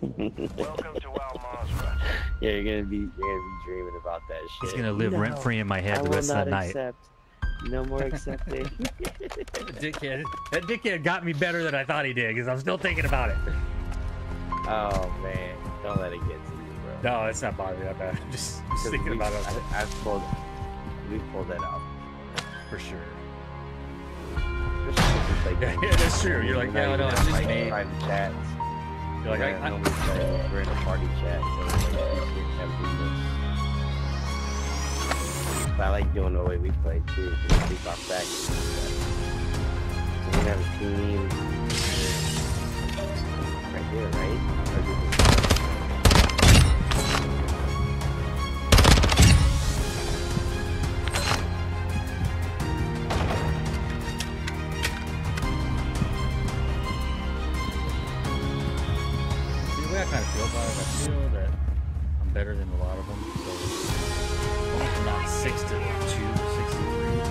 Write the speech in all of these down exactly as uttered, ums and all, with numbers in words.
Welcome to Al Mazrah. Yeah, you're gonna be you're gonna be dreaming about that shit. He's gonna live no, rent free in my head I the will rest of not the night. accept. No more accepting. That dickhead, that dickhead got me better than I thought he did because I'm still thinking about it. Oh man, don't let it get to you, bro. No, it's not bothering me that bad. I'm just, just thinking we, about it. I, I pulled, we pulled that out For sure. Like, yeah, yeah, that's true. You're like, yeah, no, it's just like me. private chats. You're like, yeah, I, I, normally play, we're in a party chat, so it's like easier to have business. But I like doing the way we play too, because we talk back. So we have a team right here, right? Or is it I kind of feel about it. I feel that I'm better than a lot of them. So going from not six to two, six to three.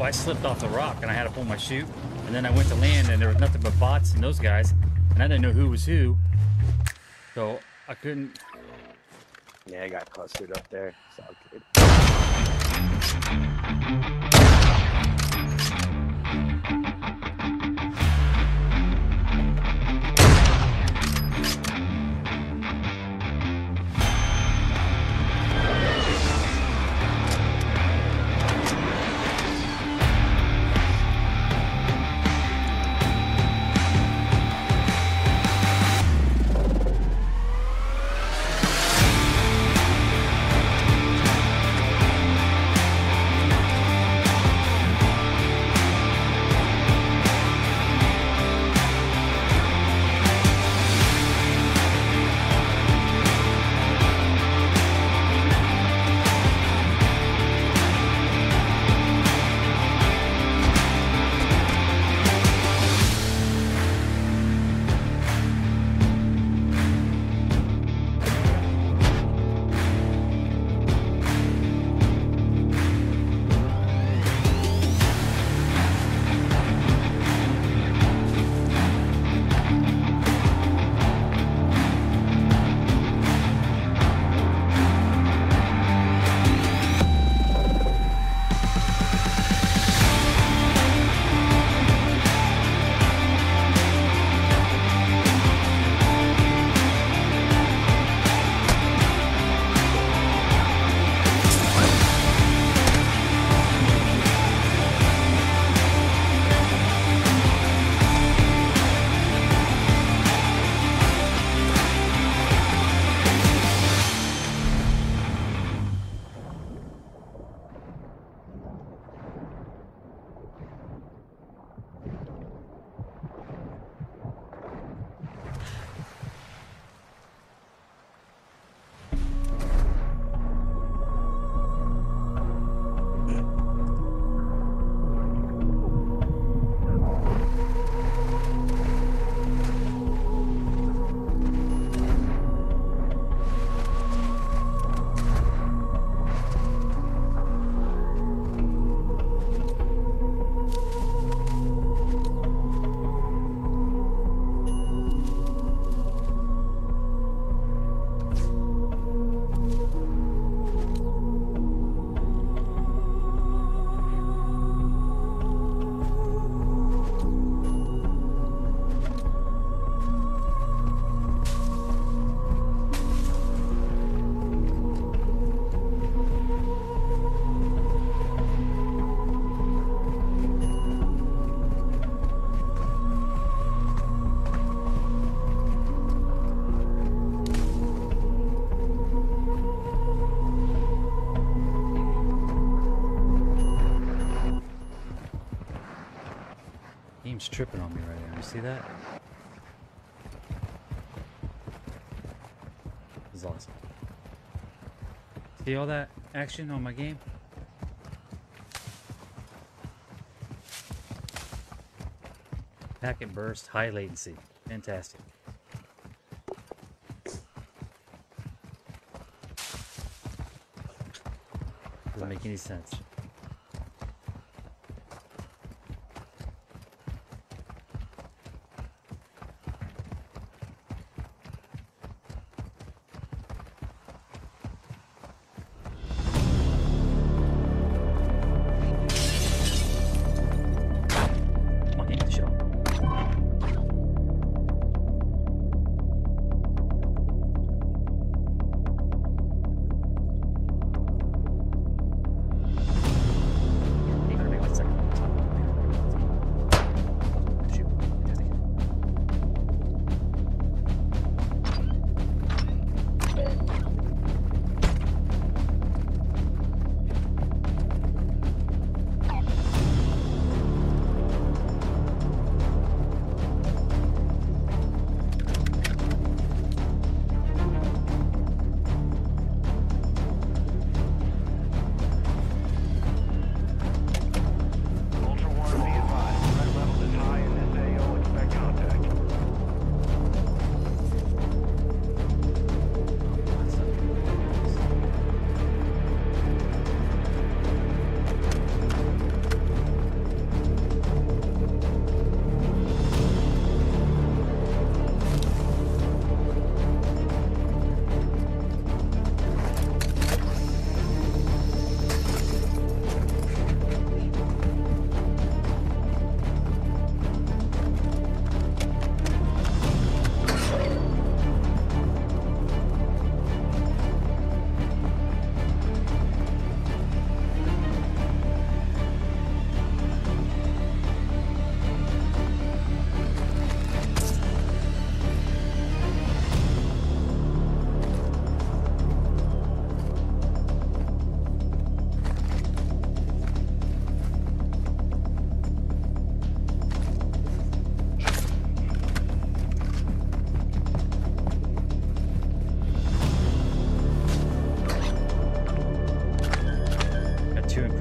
Well, I slipped off the rock and I had to pull my chute. And then I went to land and there was nothing but bots and those guys. And I didn't know who was who. So I couldn't. Yeah, I got clustered up there. It's all good. Game's tripping on me right now. You see that? This is awesome. See all that action on my game? Packet burst, high latency. Fantastic. Doesn't make any sense.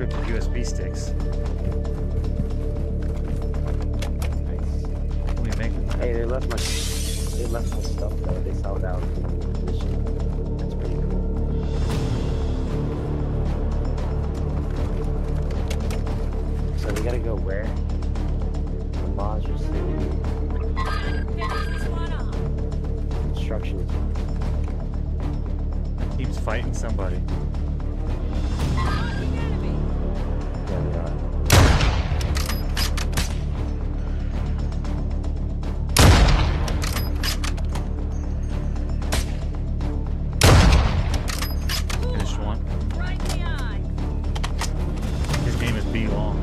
encrypted U S B sticks. Nice. What do we make with that? Hey, they left my they left my stuff though. They sold out in the mission. That's pretty cool. So we gotta go where? The monster city. Construction is Keeps fighting somebody. yeah, we are. Finished one. Right in the eye. His name is B Long.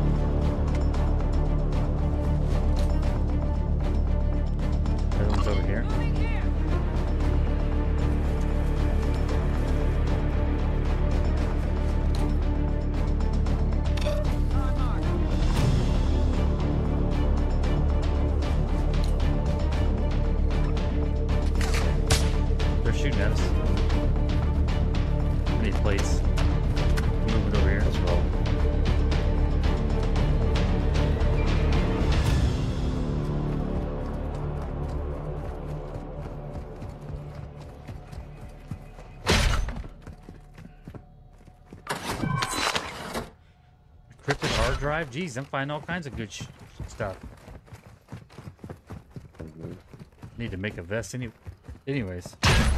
Other one's over here. Moving here. On mark. They're shooting at us. I need plates. Move it over here. Let's roll. Encrypted hard drive? Jeez, I'm finding all kinds of good sh stuff. Mhm. Need to make a vest any anyways.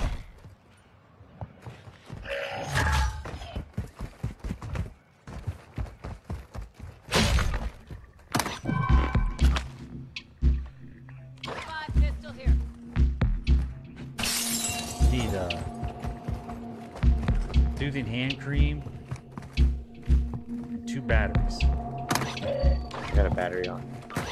Five pistol here. Need uh soothing hand cream and two batteries. Got a battery on.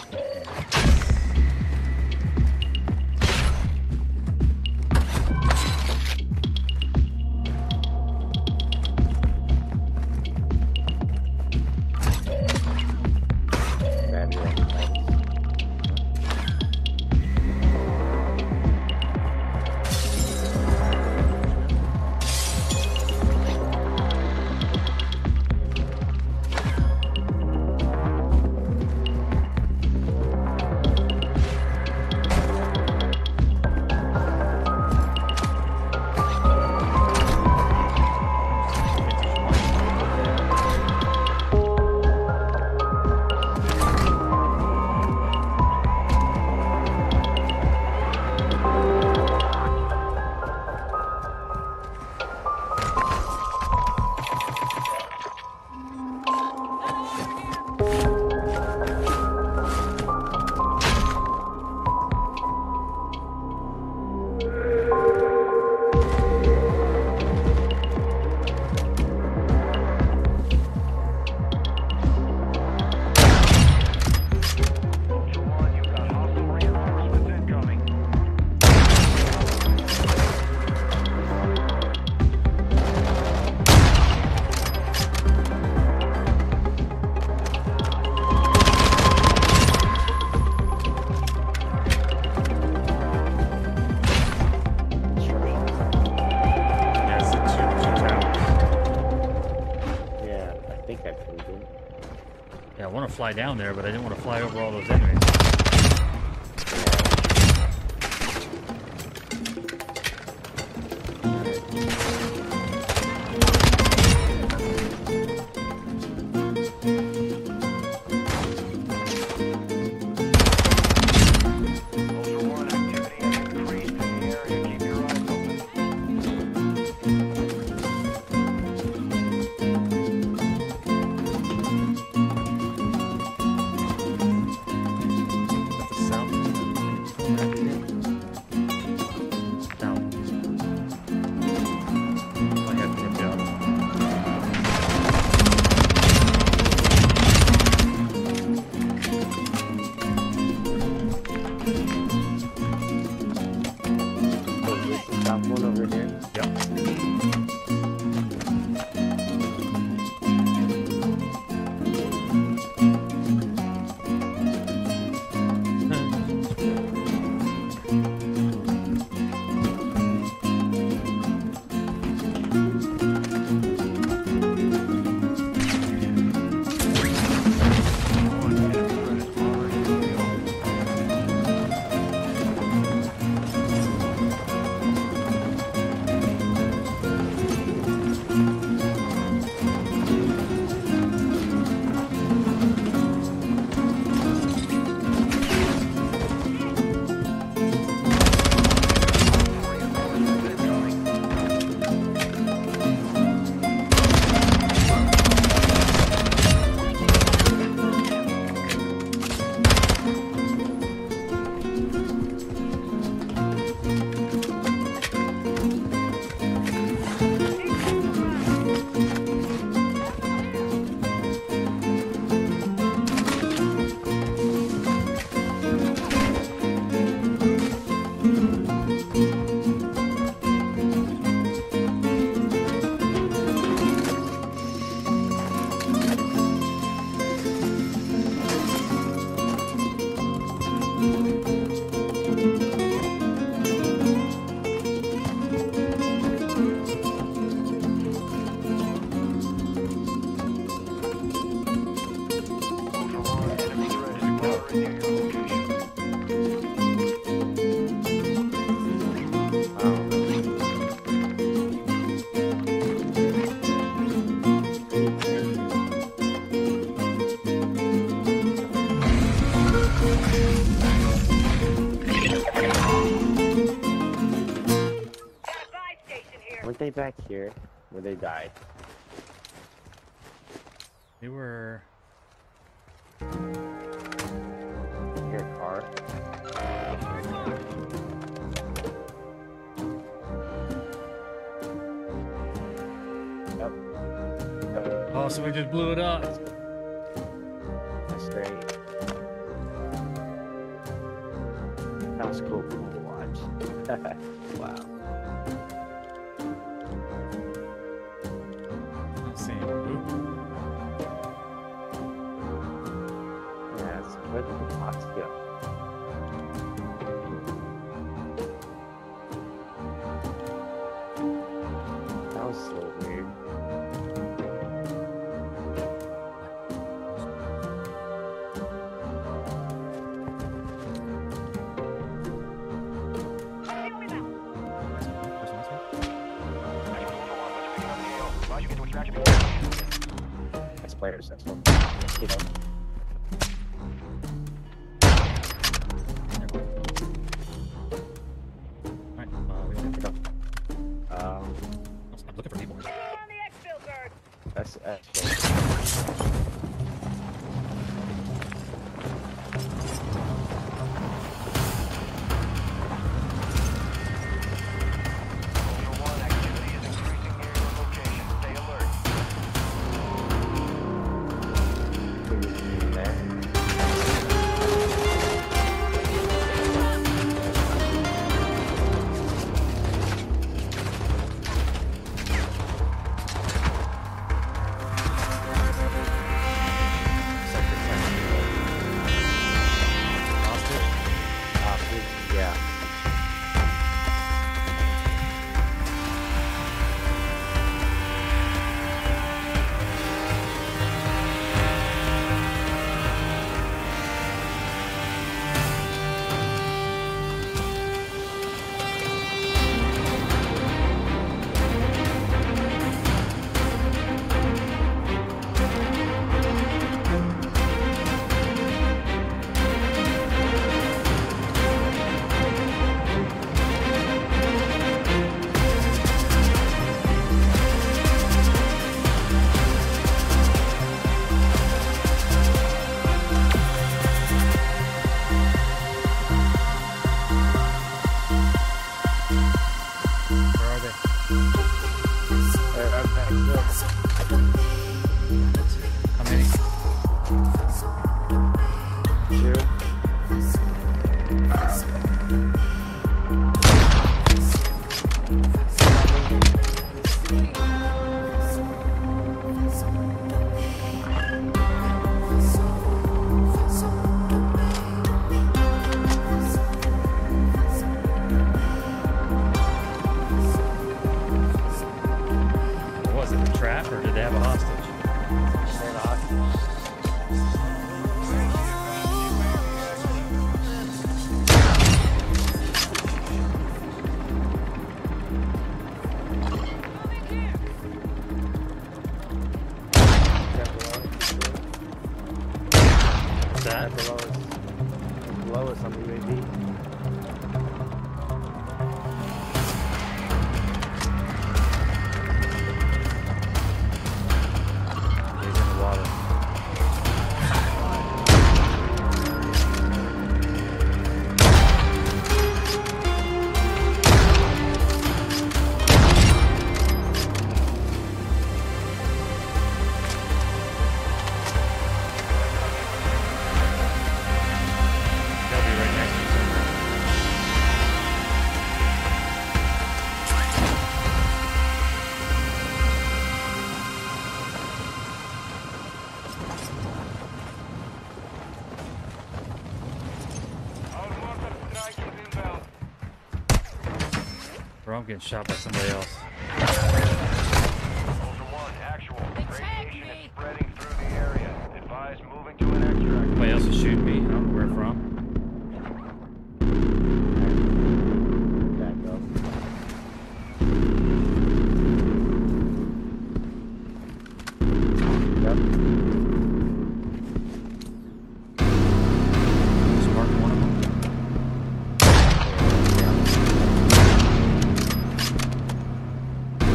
Battery on. Ultra One, you've got hostile reinforcements incoming. Yeah, it's the two, two towers. Yeah, I think I pinged him. Yeah, I want to fly down there, but I didn't want to fly over all those enemies. Ultra One, activity has increased in the area. Keep your eyes open. they back here where they died? They were. Here, car. Yep. Yep. Oh, somebody just blew it up. That's great. That was cool to watch. Wow. Not seeing it. Ooh. Yeah, it's where did the box go? That was so weird. That's players, that's one. You know. Alright, uh, we don't have to go. Um, I'm looking for people. that's actually. Ultra One, activity is increasing near your location. Stay alert. There. Lost it. Uh, please, yeah. Where are they? They're up back there. How many? Two. What was it? A trap or did they have a hostage? They're not. What's that? Right below us. Below us on the U A V. He's in the water. They'll be right next to you somewhere. Our mortar strike is inbound. Bro, I'm getting shot by somebody else. Ultra One, actual. They tagged Radiation me. is spreading through the area. Advise moving to an extract. Somebody else is shooting me. I don't know where from. Back up. Yep. Just marked one of them. Yeah.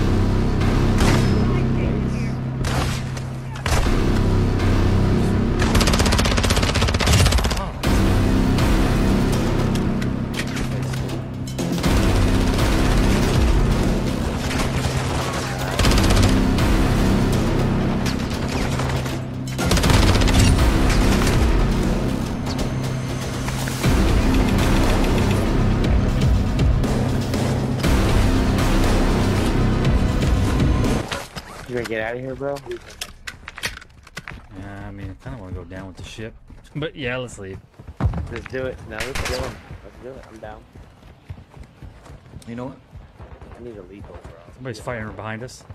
get out of here, bro? Yeah, I mean, I kind of want to go down with the ship. But yeah, let's leave. Let's do it. No, let's do it. Let's do it. I'm down. You know what? I need a lethal, bro. Somebody's fighting behind us.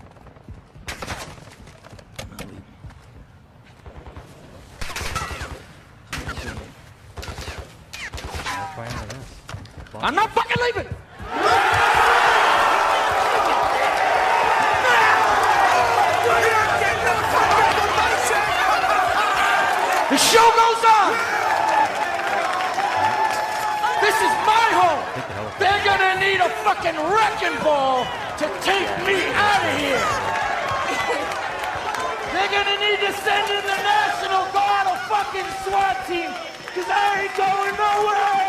I'm not fucking leaving! The show goes on! This is my home! They're gonna need a fucking wrecking ball to take me out of here! They're gonna need to send in the National Guard or fucking SWAT team, cause I ain't going nowhere!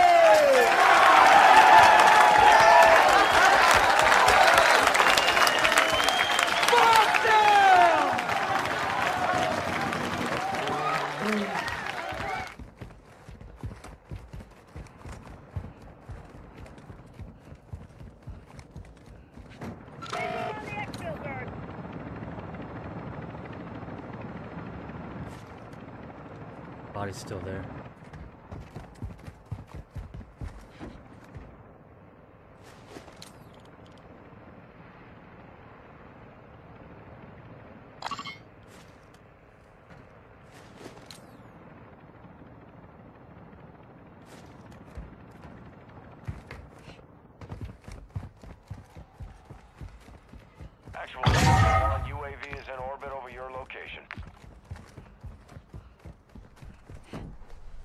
Fuck them! Body's still there. Actual one U A V is in orbit over your location.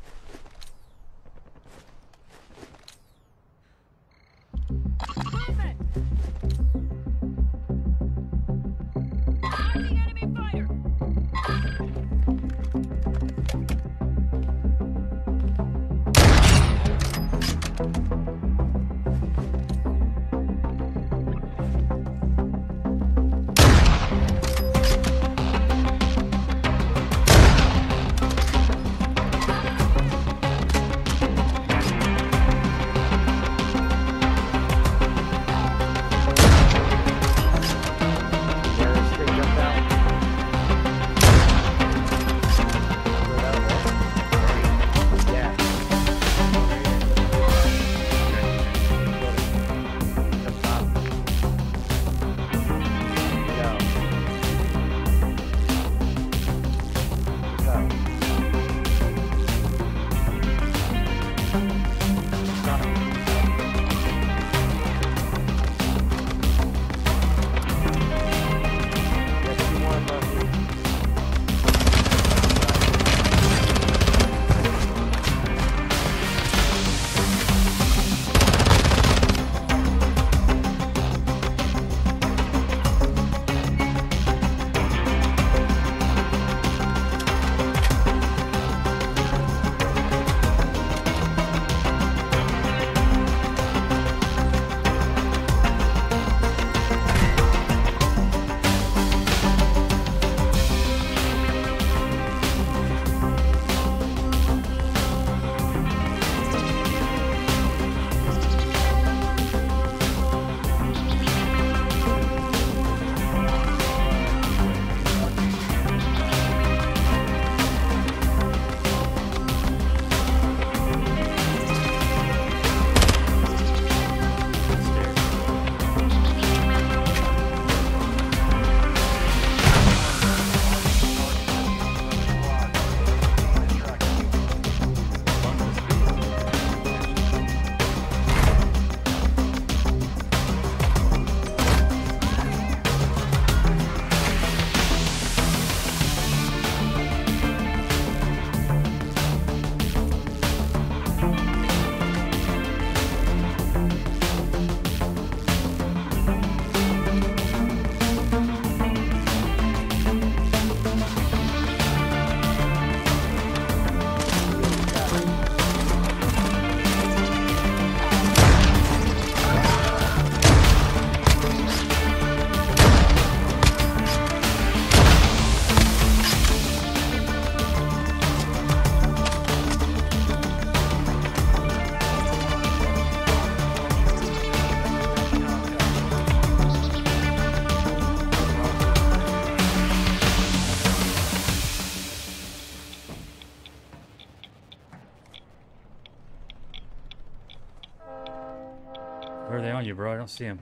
they on you, bro? I don't see them.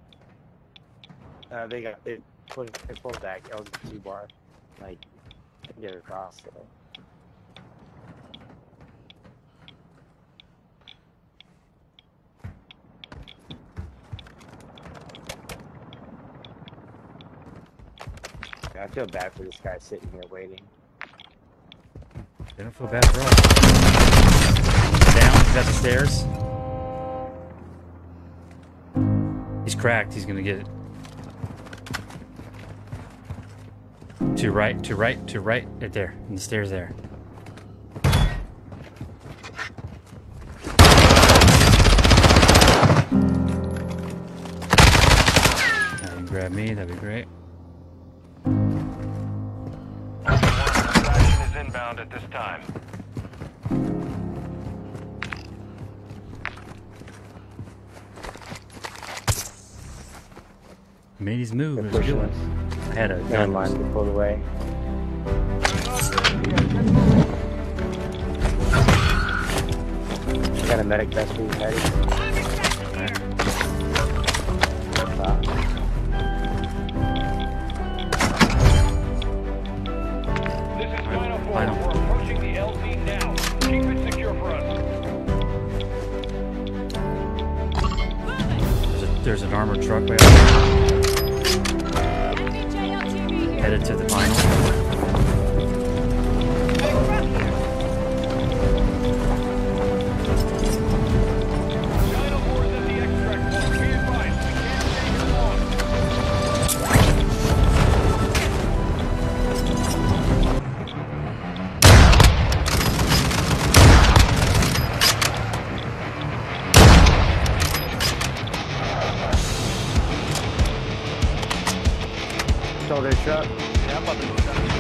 Uh, they got they pulled they pulled back. L G two bar, like get across. So. I feel bad for this guy sitting here waiting. They don't feel bad for us. Down, he's at the stairs. He's cracked, he's gonna get it. To right, to right, to right, right there, in the stairs there. Now you can grab me, that'd be great. Extraction is inbound at this time. He made his move, They're it was pushing good. us. I had a Never gun. mind, they pulled away. Got a medic vest for you, Patty. Uh, This is Final Four. Final. We're approaching the L Z now. Keep it secure for us. There's, a, there's an armored truck way over there. Headed to the final. Final Four is at the extract point. Be advised, we can't stay here long. stole their truck. Yeah, I'm about to go down.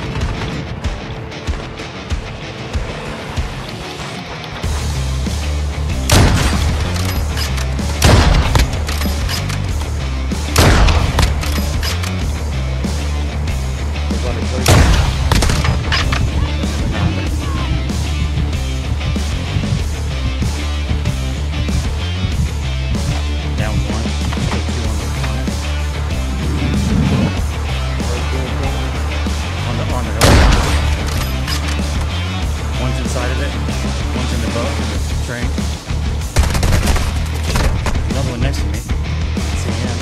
They're going to church. Down one. Still two on the on the on the hill. One's inside of it. One's in the boat. The train. Another one next to me. I can see him.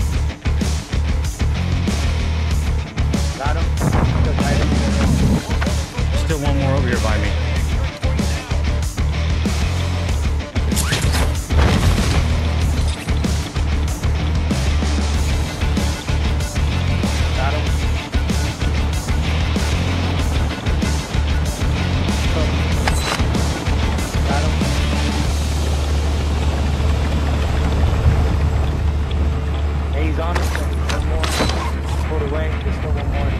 Got him. Still tight him. Still one more over here by me. Got him. Got him. Hey, he's on us. One more. Pulled away. There's still one more.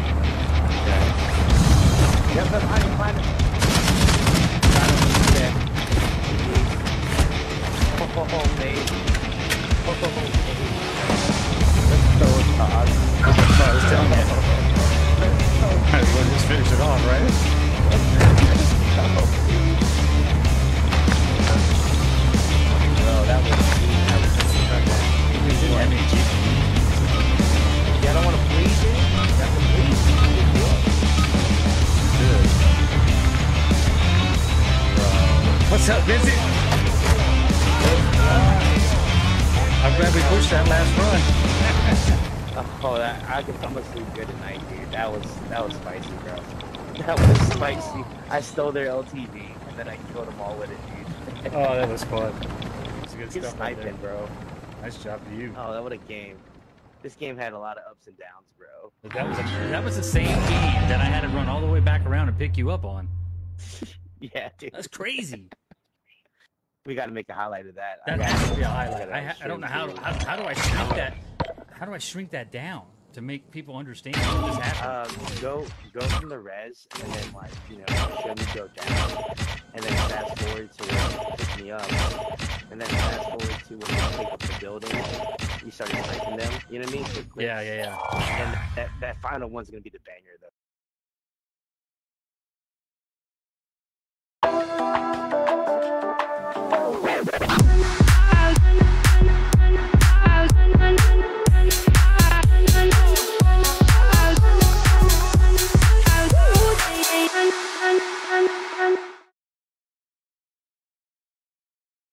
Yep, yep, behind him, behind him. Got him. He's dead. Oh, oh, oh, mate. Oh, oh, oh, mate. Let's throw it, Todd. I was telling you. Might as well just finish it off, right? Bro, that was that was We didn't have any Jeep. Yeah, I don't want to bleed, dude. That's a bleed. Good. What's up, Vincent? I'm glad we pushed that last run. Oh, that I could, I'm gonna sleep good at night, dude. That was that was spicy, bro. That was spicy. I stole their L T V and then I killed them all with it, dude. Oh, that was fun. It's good Good stuff right there. sniping, bro. Nice job to you. Oh, that was a game. This game had a lot of ups and downs, bro. But that was a, that was the same game that I had to run all the way back around and pick you up on. Yeah, dude. That's crazy. We got to make a highlight of that. That I has to gotta- be a I highlight. gotta I, ha- I don't know how, stream how how do I shrink that? How do I shrink that down to make people understand what just happened? Um, go go from the res and then like you know show me go down, and then fast forward to where you pick me up, and then fast forward to when you take up the building. You start sniping them. You know what I mean? Quick, quick. Yeah, yeah, yeah. And that that final one's gonna be the banger though.